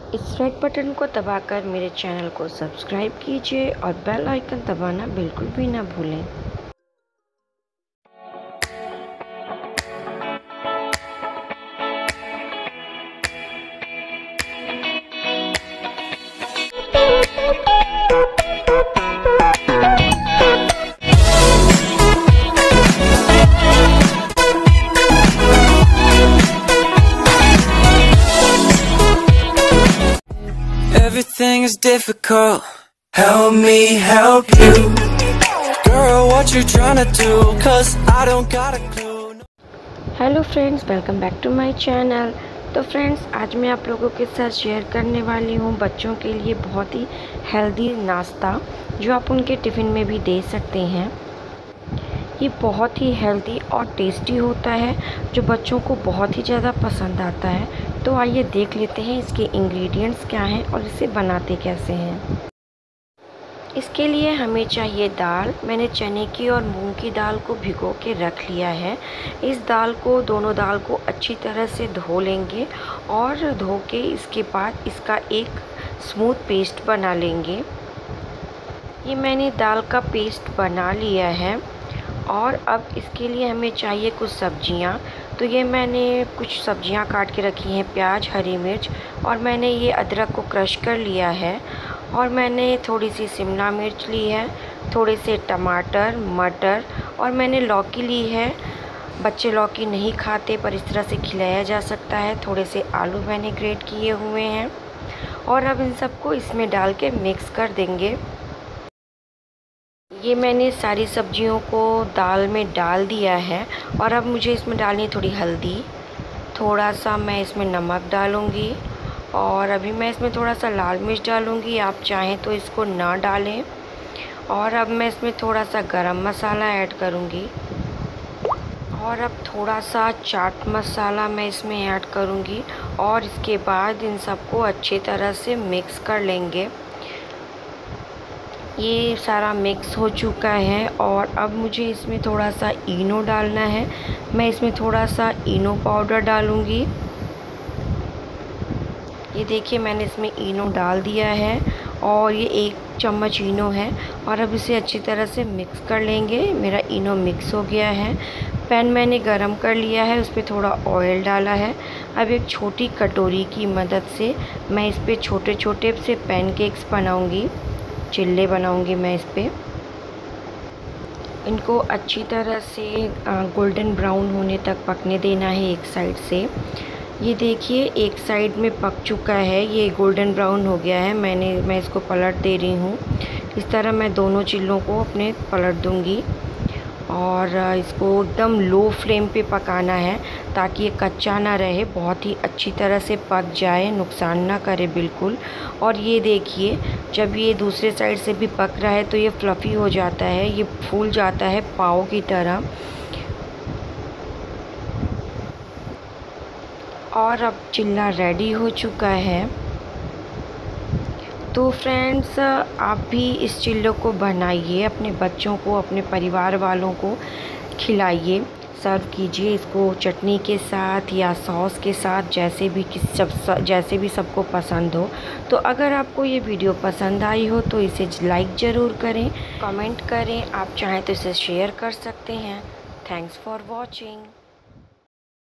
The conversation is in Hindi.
इस रेड बटन को दबाकर मेरे चैनल को सब्सक्राइब कीजिए और बेल आइकन दबाना बिल्कुल भी ना भूलें। Everything is difficult. Help me help you. Girl, what you trying to do? 'Cause I don't got a clue. Hello friends, welcome back to my channel. तो फ्रेंड्स, आज मैं आप लोगों के साथ शेयर करने वाली हूँ बच्चों के लिए बहुत ही हेल्दी नाश्ता जो आप उनके टिफ़िन में भी दे सकते हैं। ये बहुत ही हेल्दी और टेस्टी होता है जो बच्चों को बहुत ही ज़्यादा पसंद आता है। तो आइए देख लेते हैं इसके इंग्रेडिएंट्स क्या हैं और इसे बनाते कैसे हैं। इसके लिए हमें चाहिए दाल। मैंने चने की और मूंग की दाल को भिगो के रख लिया है। इस दोनों दाल को अच्छी तरह से धो लेंगे और धो के इसके बाद इसका एक स्मूथ पेस्ट बना लेंगे। ये मैंने दाल का पेस्ट बना लिया है और अब इसके लिए हमें चाहिए कुछ सब्जियां। तो ये मैंने कुछ सब्जियां काट के रखी हैं, प्याज, हरी मिर्च, और मैंने ये अदरक को क्रश कर लिया है, और मैंने थोड़ी सी शिमला मिर्च ली है, थोड़े से टमाटर, मटर, और मैंने लौकी ली है। बच्चे लौकी नहीं खाते पर इस तरह से खिलाया जा सकता है। थोड़े से आलू मैंने ग्रेट किए हुए हैं और अब इन सबको इसमें डाल के मिक्स कर देंगे। ये मैंने सारी सब्जियों को दाल में डाल दिया है और अब मुझे इसमें डालनी है थोड़ी हल्दी, थोड़ा सा मैं इसमें नमक डालूँगी और अभी मैं इसमें थोड़ा सा लाल मिर्च डालूँगी। आप चाहें तो इसको ना डालें। और अब मैं इसमें थोड़ा सा गरम मसाला ऐड करूँगी और अब थोड़ा सा चाट मसाला मैं इसमें ऐड करूँगी और इसके बाद इन सबको अच्छी तरह से मिक्स कर लेंगे। ये सारा मिक्स हो चुका है और अब मुझे इसमें थोड़ा सा इनो डालना है। मैं इसमें थोड़ा सा इनो पाउडर डालूँगी। ये देखिए मैंने इसमें इनो डाल दिया है और ये 1 चम्मच इनो है और अब इसे अच्छी तरह से मिक्स कर लेंगे। मेरा इनो मिक्स हो गया है। पैन मैंने गरम कर लिया है, उस पर थोड़ा ऑयल डाला है। अब एक छोटी कटोरी की मदद से मैं इस पर छोटे छोटे से पैनकेक्स बनाऊँगी, चिल्ले बनाऊंगी मैं इस पे। इनको अच्छी तरह से गोल्डन ब्राउन होने तक पकने देना है एक साइड से। ये देखिए एक साइड में पक चुका है, ये गोल्डन ब्राउन हो गया है। मैं इसको पलट दे रही हूँ। इस तरह मैं दोनों चिल्लों को अपने पलट दूँगी और इसको एकदम लो फ्लेम पे पकाना है ताकि ये कच्चा ना रहे, बहुत ही अच्छी तरह से पक जाए, नुकसान ना करे बिल्कुल। और ये देखिए जब ये दूसरे साइड से भी पक रहा है तो ये फ्लफ़ी हो जाता है, ये फूल जाता है पाव की तरह। और अब चिल्ला रेडी हो चुका है। तो फ्रेंड्स, आप भी इस चिल्लों को बनाइए, अपने बच्चों को, अपने परिवार वालों को खिलाइए, सर्व कीजिए इसको चटनी के साथ या सॉस के साथ, जैसे भी सबको पसंद हो। तो अगर आपको ये वीडियो पसंद आई हो तो इसे लाइक ज़रूर करें, कमेंट करें, आप चाहें तो इसे शेयर कर सकते हैं। Thanks for watching.